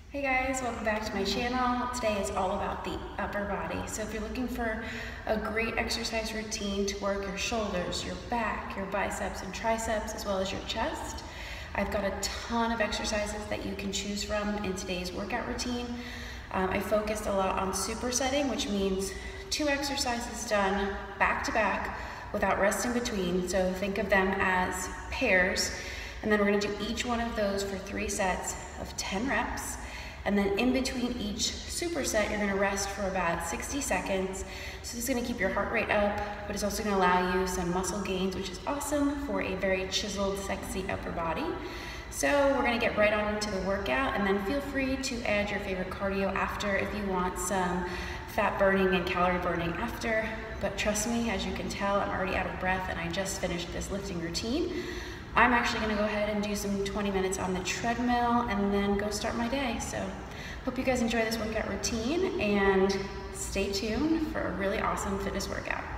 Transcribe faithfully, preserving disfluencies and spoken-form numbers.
Hey guys, welcome back to my channel. Today is all about the upper body. So if you're looking for a great exercise routine to work your shoulders, your back, your biceps and triceps, as well as your chest, I've got a ton of exercises that you can choose from in today's workout routine. Um, I focused a lot on supersetting, which means two exercises done back to back without rest in between. So think of them as pairs. And then we're gonna do each one of those for three sets of ten reps. And then in between each superset, you're gonna rest for about sixty seconds. So this is gonna keep your heart rate up, but it's also gonna allow you some muscle gains, which is awesome for a very chiseled, sexy upper body. So we're gonna get right on into the workout, and then feel free to add your favorite cardio after if you want some fat burning and calorie burning after. But trust me, as you can tell, I'm already out of breath and I just finished this lifting routine. I'm actually gonna go ahead and do some twenty minutes on the treadmill and then go start my day. So hope you guys enjoy this workout routine and stay tuned for a really awesome fitness workout.